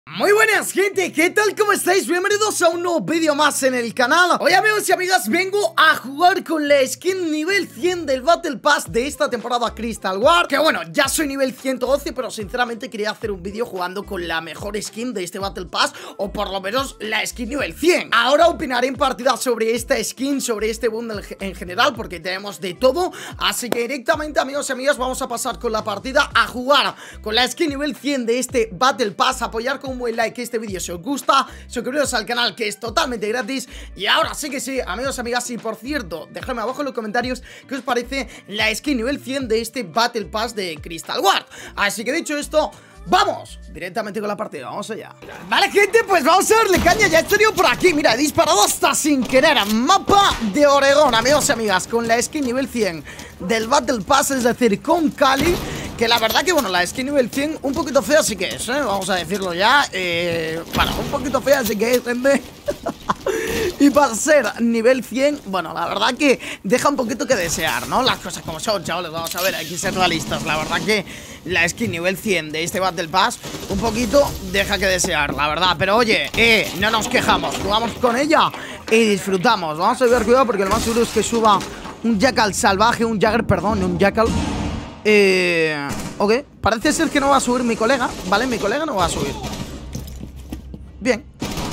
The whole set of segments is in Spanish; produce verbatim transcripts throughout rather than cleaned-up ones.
Muy buenas gente, ¿qué tal? ¿Cómo estáis? Bienvenidos a un nuevo vídeo más en el canal. Hoy amigos y amigas vengo a jugar con la skin nivel cien del Battle Pass de esta temporada Crystal Wars. Que bueno, ya soy nivel ciento doce, pero sinceramente quería hacer un vídeo jugando con la mejor skin de este Battle Pass, o por lo menos la skin nivel cien. Ahora opinaré en partida sobre esta skin, sobre este bundle en general, porque tenemos de todo. Así que directamente amigos y amigas vamos a pasar con la partida a jugar con la skin nivel cien de este Battle Pass. Apoyar con un buen like que este vídeo si os gusta, suscribiros al canal que es totalmente gratis. Y ahora sí que sí, amigos y amigas, y por cierto, dejadme abajo en los comentarios qué os parece la skin nivel cien de este Battle Pass de Crystal Wars. Así que dicho esto, vamos directamente con la partida, vamos allá. Vale gente, pues vamos a darle caña. Ya he tenido por aquí, mira, he disparado hasta sin querer. Mapa de Oregón, amigos y amigas, con la skin nivel cien del Battle Pass, es decir, con Kali. Que la verdad que, bueno, la skin nivel cien un poquito fea sí que es, ¿eh? Vamos a decirlo ya. Eh, bueno, un poquito fea sí que es, gente. Y para ser nivel cien, bueno, la verdad que deja un poquito que desear, ¿no? Las cosas como son, chavales, vamos a ver, hay que ser realistas. La verdad que la skin nivel cien de este Battle Pass un poquito deja que desear, la verdad. Pero oye, eh, no nos quejamos, jugamos con ella y disfrutamos. Vamos a ver, cuidado, porque lo más seguro es que suba un Jackal salvaje, un Jagger, perdón, un Jackal. Eh, ok, parece ser que no va a subir mi colega, ¿vale? Mi colega no va a subir. Bien.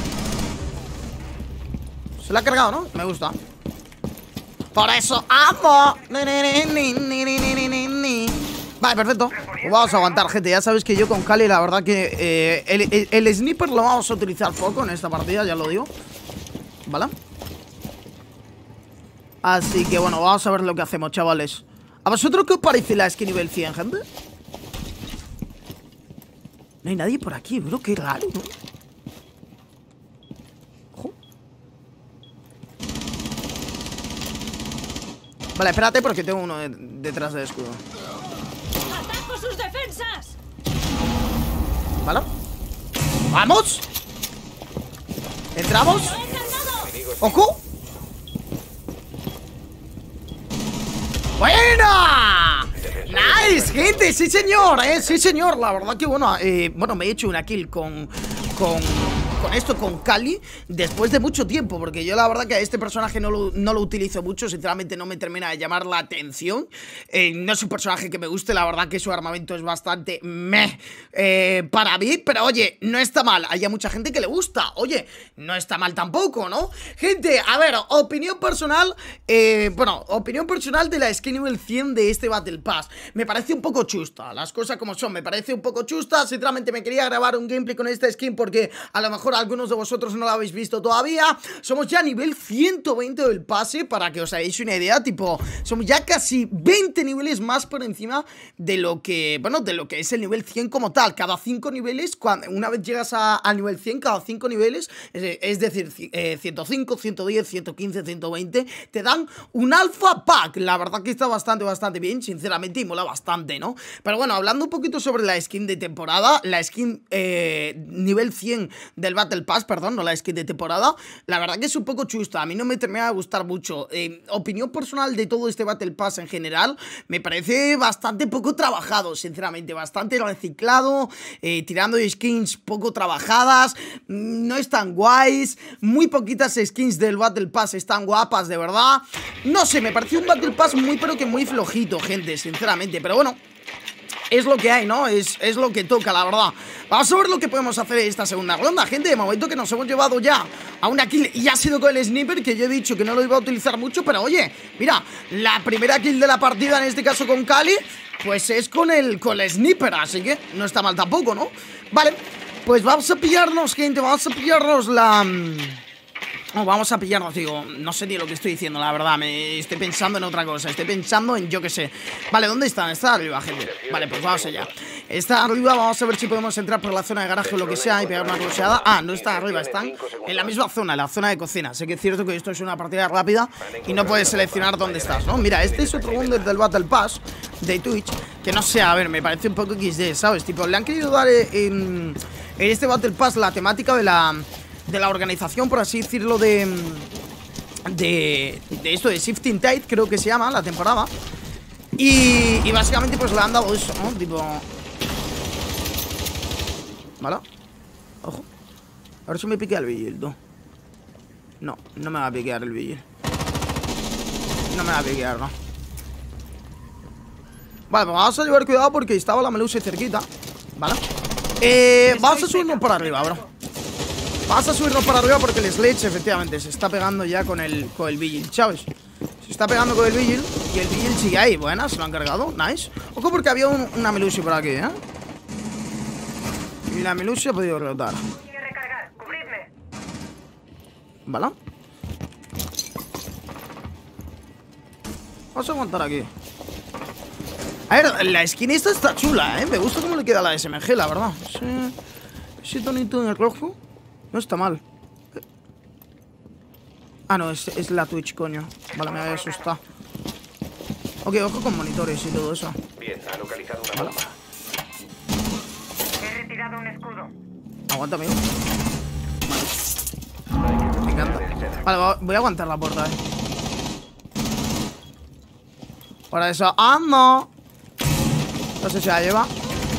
Se la ha cargado, ¿no? Me gusta. Por eso amo. Vale, perfecto. Pues vamos a aguantar, gente. Ya sabéis que yo con Kali, la verdad que eh, el, el, el sniper lo vamos a utilizar poco en esta partida, ya lo digo. ¿Vale? Así que bueno, vamos a ver lo que hacemos, chavales. ¿A vosotros qué os parece la skin nivel cien, gente? No hay nadie por aquí, bro, qué raro, ¿no? Ojo. Vale, espérate porque tengo uno de detrás del escudo. ¡Ataco sus defensas! ¿Vale? ¡Vamos! ¿Entramos? ¡Ojo! ¡Buena! ¡Nice, gente! ¡Sí, señor! ¿eh? ¡Sí, señor! La verdad que, bueno, eh, bueno, me he hecho una kill con... Con... Con esto, con Kali, después de mucho tiempo, porque yo la verdad que a este personaje no lo, no lo utilizo mucho, sinceramente no me termina de llamar la atención. eh, No es un personaje que me guste, la verdad que su armamento es bastante meh eh, para mí, pero oye, no está mal. Hay mucha gente que le gusta, oye, no está mal tampoco, ¿no? Gente, a ver, opinión personal, eh, bueno, opinión personal de la skin nivel cien de este Battle Pass. Me parece un poco chusta, las cosas como son, me parece un poco chusta. Sinceramente me quería grabar un gameplay con esta skin porque a lo mejor algunos de vosotros no lo habéis visto todavía. Somos ya nivel ciento veinte del pase, para que os hagáis una idea. Tipo, somos ya casi veinte niveles más por encima de lo que, bueno, de lo que es el nivel cien como tal. Cada cinco niveles, cuando, una vez llegas a, al nivel cien, cada cinco niveles, es, es decir, eh, ciento cinco, ciento diez, ciento quince, ciento veinte, te dan un alpha pack. La verdad que está bastante, bastante bien, sinceramente, y mola bastante, ¿no? Pero bueno, hablando un poquito sobre la skin de temporada, la skin eh, nivel cien del Battle Pass, perdón, no la skin de temporada, la verdad que es un poco chusta. A mí no me termina de gustar mucho. eh, Opinión personal de todo este Battle Pass en general, me parece bastante poco trabajado, sinceramente, bastante reciclado, eh, tirando de skins poco trabajadas, no están guays, muy poquitas skins del Battle Pass están guapas, de verdad. No sé, me pareció un Battle Pass muy pero que muy flojito, gente, sinceramente, pero bueno, es lo que hay, ¿no? Es, es lo que toca, la verdad. Vamos a ver lo que podemos hacer en esta segunda ronda, gente. De momento que nos hemos llevado ya a una kill, y ha sido con el sniper, que yo he dicho que no lo iba a utilizar mucho, pero oye, mira, la primera kill de la partida, en este caso con Kali, pues es con el, con el sniper, así que no está mal tampoco, ¿no? Vale, pues vamos a pillarnos, gente, vamos a pillarnos la... Oh, vamos a pillarnos, digo, no sé ni lo que estoy diciendo, la verdad, me estoy pensando en otra cosa, estoy pensando en yo que sé. Vale, ¿dónde están? Está arriba, gente. Vale, pues vamos allá. Está arriba, vamos a ver si podemos entrar por la zona de garaje o lo que sea y pegar una cruceada. Ah, no está arriba, están en la misma zona, en la zona de cocina. Sé que es cierto que esto es una partida rápida y no puedes seleccionar dónde estás, ¿no? Mira, este es otro bundle del Battle Pass de Twitch, que no sé, a ver, me parece un poco equis de, ¿sabes? Tipo, le han querido dar en, en este Battle Pass la temática de la... de la organización, por así decirlo, de de, de esto de Shifting Tide, creo que se llama la temporada. Y, y básicamente pues le han dado eso, ¿no? Tipo... ¿Vale? Ojo. A ver si me piquea el vigil, tú. No, no me va a piquear el vigil. No me va a piquear, no. Vale, pues vamos a llevar cuidado porque estaba la Melusi cerquita. Vale. Eh, vamos a subirnos por arriba, bro. Vamos a subirnos por arriba porque el Sledge efectivamente se está pegando ya con el, con el vigil, ¿sabes? Se está pegando con el vigil y el vigil sigue ahí. Buena, se lo han cargado, nice. Ojo porque había un, una Melusi por aquí, ¿eh? Y la Melusi ha podido rebotar. Vale. Vamos a aguantar aquí. A ver, la skin esta está chula, ¿eh? Me gusta cómo le queda a la S M G, la verdad. Ese, ese tonito en el rojo no está mal. Ah, no, es, es la Twitch, coño. Vale, me había asustado. Ok, ojo con monitores y todo eso. Bien, ha localizado una bomba. He retirado un escudo. Aguanta, amigo. Vale. Me encanta. Vale, voy a aguantar la puerta, eh. Por eso. ¡Ah, no! No sé si la lleva.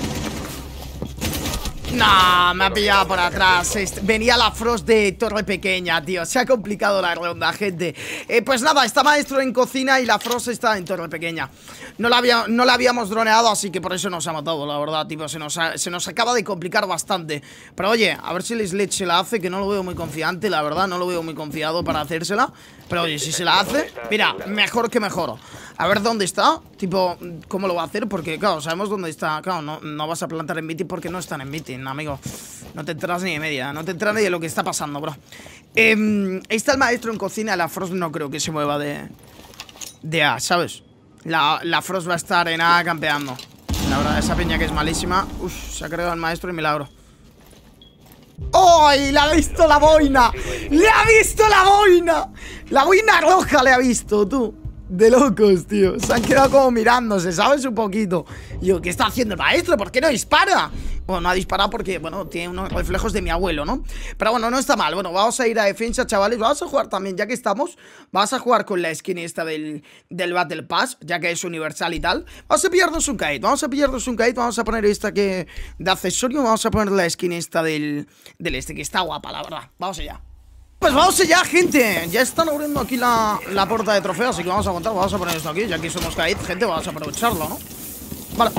No, me ha pillado por atrás. Venía la Frost de Torre Pequeña, tío. Se ha complicado la ronda, gente. eh, Pues nada, está Maestro en cocina y la Frost está en Torre Pequeña. No la, había, no la habíamos droneado, así que por eso nos ha matado, la verdad, tipo. Se nos, ha, se nos acaba de complicar bastante. Pero oye, a ver si el Sledge se la hace, que no lo veo muy confiante, la verdad. No lo veo muy confiado para hacérsela. Pero oye, si se la hace, mira, mejor que mejor. A ver dónde está, tipo, cómo lo va a hacer. Porque, claro, sabemos dónde está. Claro, no, no vas a plantar en meeting porque no están en meeting, amigo. No te enteras ni de media. No te enteras ni de lo que está pasando, bro. eh, Está el Maestro en cocina. La Frost no creo que se mueva de De A, ¿sabes? La, la Frost va a estar en A campeando. La verdad, esa peña que es malísima. Uf, se ha cargado el Maestro y milagro. ¡Ay! ¡Le ha visto la boina! ¡Le ha visto la boina! La boina roja le ha visto, tú. De locos, tío. Se han quedado como mirándose, ¿sabes? Un poquito. Yo, ¿qué está haciendo el Maestro? ¿Por qué no dispara? Bueno, no ha disparado porque, bueno, tiene unos reflejos de mi abuelo, ¿no? Pero bueno, no está mal. Bueno, vamos a ir a defensa, chavales. Vamos a jugar también, ya que estamos. Vamos a jugar con la skin esta del, del Battle Pass, ya que es universal y tal. Vamos a pillarnos un kite. Vamos a pillarnos un kite. Vamos a poner esta que de accesorio. Vamos a poner la skin esta del, del este, que está guapa, la verdad. Vamos allá. Pues vamos allá, gente. Ya están abriendo aquí la, la puerta de trofeo, así que vamos a aguantar. Vamos a poner esto aquí, ya que somos kite, gente. Vamos a aprovecharlo, ¿no? Vale.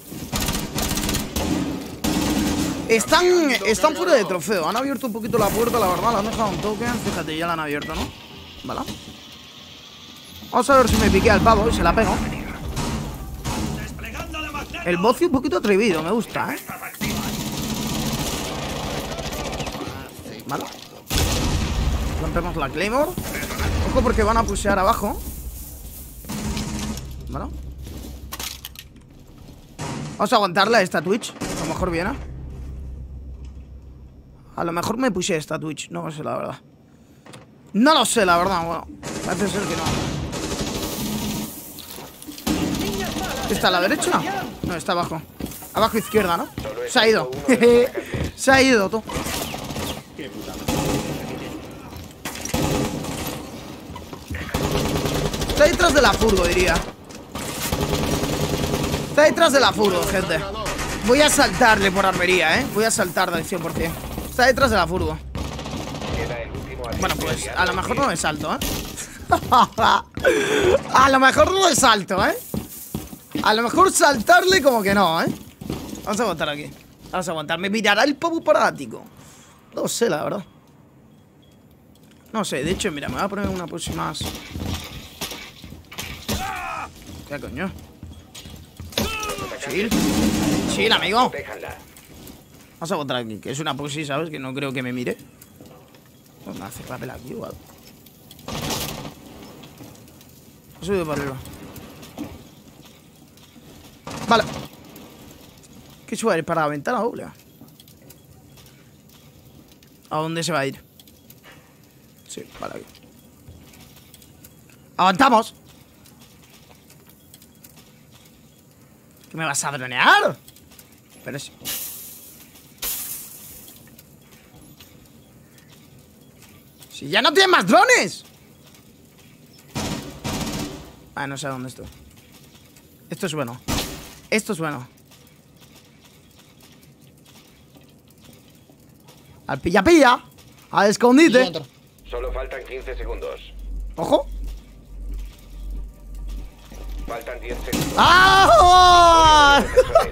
Están, están fuera de trofeo. Han abierto un poquito la puerta, la verdad. La han dejado un toque. Fíjate, ya la han abierto, ¿no? Vale. Vamos a ver si me piquea el pavo y se la pego. El bocio un poquito atrevido, me gusta, ¿eh? Vale. Rompemos la Claymore. Ojo porque van a pushear abajo. Vale. Vamos a aguantarle a esta Twitch. A lo mejor viene. A lo mejor me puse esta Twitch. No lo sé, la verdad. No lo sé, la verdad. Bueno, parece ser que no. ¿Está a la derecha? No, está abajo. Abajo izquierda, ¿no? Se ha ido. Se ha ido, tú. Está detrás de la furgo, diría. Está detrás de la furgo, gente. Voy a saltarle por armería, ¿eh? Voy a saltar del cien por cien. Está detrás de la furgo. Bueno, pues a lo mejor no me salto, ¿eh? A lo mejor no me salto, ¿eh? A lo mejor saltarle como que no, ¿eh? Vamos a aguantar aquí. Vamos a aguantar. ¿Me mirará el pavo parático? No sé, la verdad. No sé, de hecho, mira, me voy a poner una push más. ¿Qué coño? Chill. Chill, amigo. Vamos a aguantar aquí, que es una pussy, ¿sabes? Que no creo que me mire. No me hace papel aquí igual. He subido para arriba. Vale. ¿Qué sube? ¿Para la ventana doble? ¿A dónde se va a ir? Sí, vale, aquí. ¡Aguantamos! ¿Qué me vas a dronear? Pero sí. Si ya no tienes más drones. Ah, no sé dónde estoy. Esto es bueno. Esto es bueno. Al pilla pilla. Al escondite. Solo faltan quince segundos. Ojo. Faltan diez segundos. ¡Ah!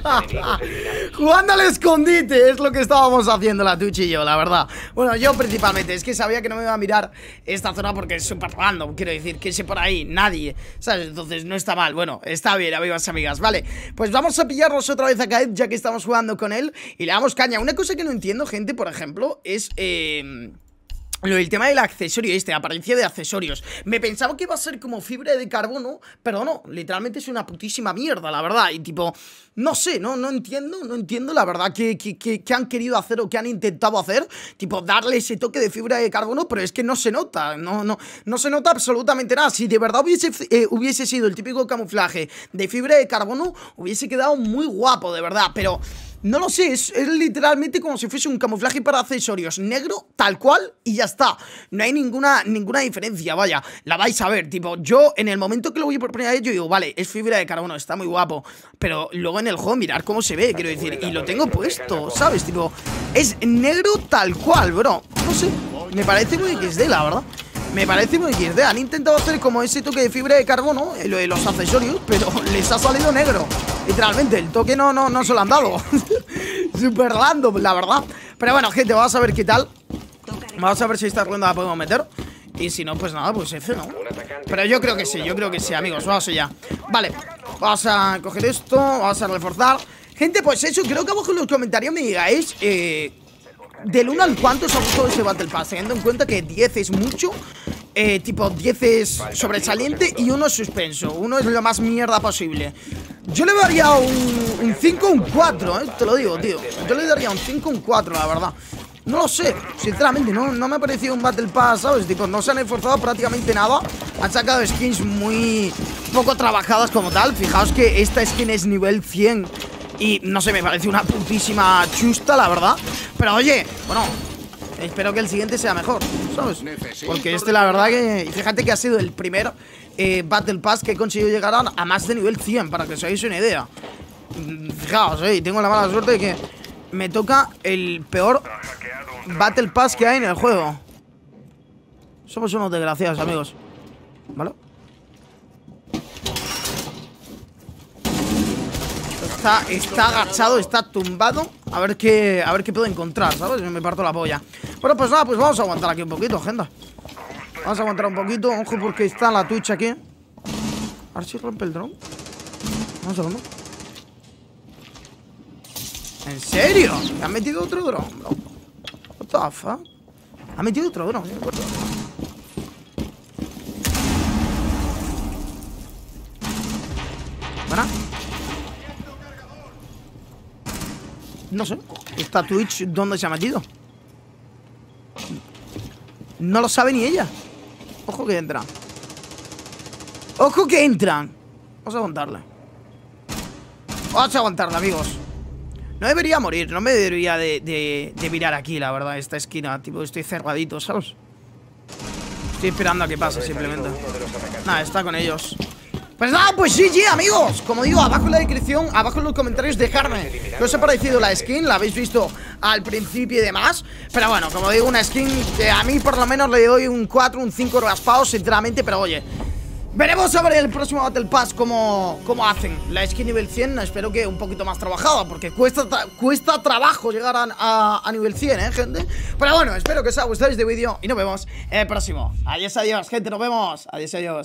Jugando al escondite es lo que estábamos haciendo la Twitch y yo, la verdad. Bueno, yo principalmente, es que sabía que no me iba a mirar esta zona porque es súper random. Quiero decir, que sé por ahí, nadie, ¿sabes? Entonces no está mal, bueno, está bien, amigas y amigas. Vale, pues vamos a pillarnos otra vez a Kaed, ya que estamos jugando con él y le damos caña. Una cosa que no entiendo, gente, por ejemplo, es... Eh... Lo del tema del accesorio este, apariencia de accesorios. Me pensaba que iba a ser como fibra de carbono, pero no, literalmente es una putísima mierda, la verdad. Y tipo, no sé, no, no entiendo, no entiendo la verdad que, que, que, que han querido hacer o que han intentado hacer. Tipo, darle ese toque de fibra de carbono, pero es que no se nota, no, no, no se nota absolutamente nada. Si de verdad hubiese, eh, hubiese sido el típico camuflaje de fibra de carbono, hubiese quedado muy guapo, de verdad, pero... No lo sé, es, es literalmente como si fuese un camuflaje para accesorios negro, tal cual, y ya está. No hay ninguna, ninguna diferencia, vaya. La vais a ver, tipo, yo en el momento que lo voy por primera vez, yo digo, vale, es fibra de carbono, está muy guapo. Pero luego en el juego, mirar cómo se ve, quiero decir, y lo tengo puesto, ¿sabes? Tipo, es negro tal cual, bro. No sé, me parece muy equis de, la verdad. Me parece muy equis de. Han intentado hacer como ese toque de fibra de carbono, lo de los accesorios, pero les ha salido negro. Literalmente, el toque no, no, no se lo han dado. Super random, la verdad. Pero bueno, gente, vamos a ver qué tal. Vamos a ver si esta ronda la podemos meter. Y si no, pues nada, pues F, ¿no? Pero yo creo que sí, yo creo que sí, amigos. Vamos allá. Vale, vamos a coger esto, vamos a reforzar. Gente, pues eso, creo que abajo en los comentarios me digáis eh, del uno al cuánto os ha gustado ese Battle Pass, teniendo en cuenta que diez es mucho. Eh, tipo diez es sobresaliente y uno es suspenso. Uno es lo más mierda posible. Yo le daría un cinco o un cuatro, eh, te lo digo, tío. Yo le daría un cinco o un cuatro, la verdad. No lo sé, sinceramente, no, no me ha parecido un Battle Pass, ¿sabes? Tipo, no se han esforzado prácticamente nada. Han sacado skins muy poco trabajadas como tal. Fijaos que esta skin es nivel cien y, no sé, me parece una putísima chusta, la verdad. Pero oye, bueno... Espero que el siguiente sea mejor, ¿sabes? Porque este la verdad que... Y fíjate que ha sido el primer eh, Battle Pass que he conseguido llegar a, a más de nivel cien, para que os hagáis una idea. Fijaos, eh, tengo la mala suerte de que me toca el peor Battle Pass que hay en el juego. Somos unos desgraciados, amigos. ¿Vale? Está, está agachado, está tumbado. A ver qué, a ver qué puedo encontrar, ¿sabes? Me parto la polla. Bueno, pues nada, pues vamos a aguantar aquí un poquito, gente. Vamos a aguantar un poquito. Ojo porque está la Twitch aquí. A ver si rompe el dron. Un segundo. ¿En serio? ¿Me han metido otro dron, bro? What the fuck? ¿Han metido otro dron? ¿Para? No sé, esta Twitch, ¿dónde se ha metido? No lo sabe ni ella. Ojo que entran. Ojo que entran. Vamos a aguantarle. Vamos a aguantarle, amigos. No debería morir, no me debería de, de, de mirar aquí, la verdad, esta esquina. Tipo, estoy cerradito, ¿sabes? Estoy esperando a que pase, simplemente. Nada, está con ellos. Pues nada, pues G G, amigos. Como digo, abajo en la descripción, abajo en los comentarios, dejadme qué os ha parecido la skin. La habéis visto al principio y demás. Pero bueno, como digo, una skin que a mí por lo menos le doy un cuatro, un cinco raspados, sinceramente. Pero oye, veremos a ver el próximo Battle Pass cómo, cómo hacen la skin nivel cien. Espero que un poquito más trabajada, porque cuesta, tra cuesta trabajo llegar a, a, a nivel cien, ¿eh, gente? Pero bueno, espero que os haya gustado este vídeo y nos vemos en el próximo. Adiós, adiós, gente, nos vemos. Adiós, adiós.